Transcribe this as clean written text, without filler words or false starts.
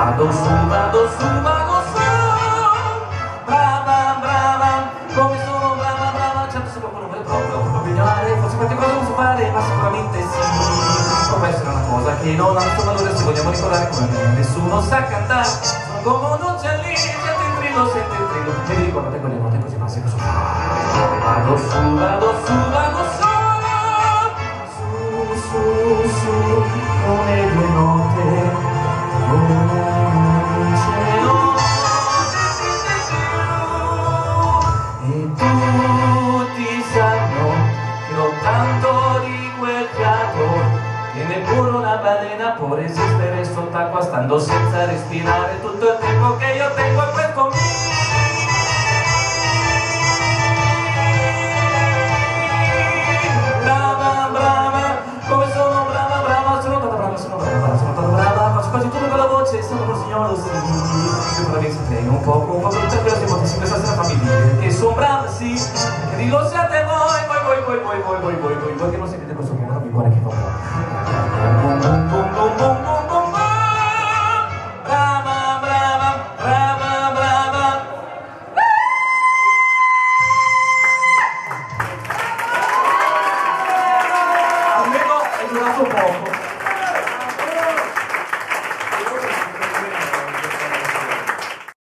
vado su, vado su, vado su. Brava, brava, come sono brava, brava. Certo se qualcuno vuole proprio migliorare, forse qualche cosa posso fare, ma sicuramente sì. Può essere una cosa che non ha il suo valore se vogliamo ricordare come me. Nessuno sa cantare, sono come un uccellino, senti il trillo, senti il trillo. E vi ricordate quelle note così basse che sono. Vado su, vado su, vado su. Su, su, su, come due note, volano in cielo. E tutti sanno che ho tanto di quel fiato che neppure una balena può resistere sott'acqua stando senza respirare tutto il tempo che io tengo a questo mio. Brava, brava, come sono brava, brava, sono stata brava, sono brava, sono stata brava, faccio quasi tutto con la voce, sono un signore, sì. Io però vi saprei un po' tutte quelle emozioni, questa sera famiglia, che sono brava, sì, che lo siate voi che non sapete questo numero, mi vuole che fa. Bum bum bum bum bum bum.